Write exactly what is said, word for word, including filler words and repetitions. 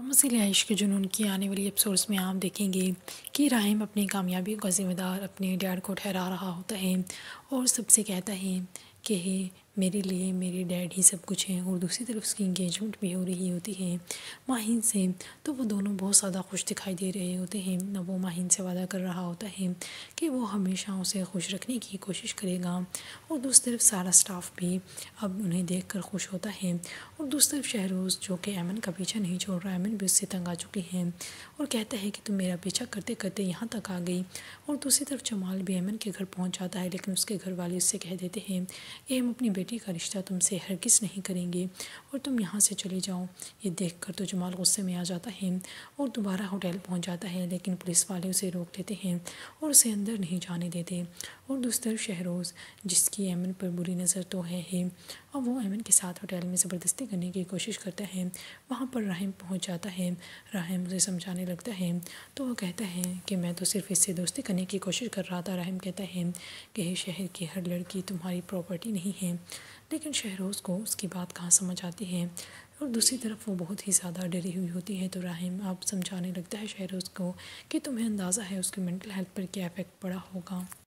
مسئلہ عشق جنون کی آنے والی ایپیسوڈس میں آپ دیکھیں گے کہ راہم اپنی کامیابی کا ذمہ دار اپنے ڈیڈ کو ٹھہرا رہا ہوتا ہے اور سب سے کہتا ہے کہ میرے لیے میرے ڈیڈ ہی سب کچھ ہیں، اور دوسری طرف اس کی انگیجمنٹ بھی ہو رہی ہوتی ہے ماہین سے، تو وہ دونوں بہت زیادہ خوش دکھائی دے رہے ہوتے ہیں۔ وہ ماہین سے وعدہ کر رہا ہوتا ہے کہ وہ ہمیشہ اسے خوش رکھنے کی کوشش کرے گا، اور دوسری طرف سارا سٹاف بھی اب انہیں دیکھ کر خوش ہوتا ہے، اور دوسری طرف شہروز جو کہ ایمن کا پیچھا نہیں چھوڑ رہا، ایمن بھی اس سے تنگ آ چکی ہیں اور کہتا ہے کہ تم میرا پیچھا کرتے کرتے یہاں تک آ گئی۔ اور دوسری طرف جمال بھی ایمن کے گھر پہنچ جاتا ہے، لیکن اس کے گھر والے اس سے کہہ دیتے ہیں کہ ہم اپنی بیٹی کا رشتہ تم سے ہرگز نہیں کریں گے اور تم یہاں سے چلے جاؤ۔ یہ دیکھ کر تو جمال غصے میں آ جاتا ہے اور دوبارہ ہوٹل پہنچ جاتا ہے، لیکن پولیس والے اسے روک لیتے ہیں اور اسے اندر نہیں جانے دیتے۔ اور دوسری طرف شہروز، جس کی ایمن پر بری نظر تو ہے ہی، اور وہ ایمن کے ساتھ ہوٹل میں زبردستی کرنے کی کوشش کرتا ہے، وہاں پر راہم پہنچ جاتا ہے۔ راہم اسے سمجھانے لگتا ہے تو وہ کہتا ہے کہ میں تو صرف اس سے دوستی کرنے کی کوشش کر رہا تھا۔ راہم کہتا ہے کہ شہر کی ہر لڑکی تمہاری پراپرٹی نہیں ہے، لیکن شہروز کو اس کی بات کہاں سمجھ آتی ہے، اور دوسری طرف وہ بہت ہی زیادہ ڈری ہوئی ہوتی ہے۔ تو راہم اب سمجھانے لگتا ہے شہروز کو کہ تمہیں اندازہ ہے اس کی مینٹل ہیلتھ پر کیا افیکٹ پڑا ہوگا۔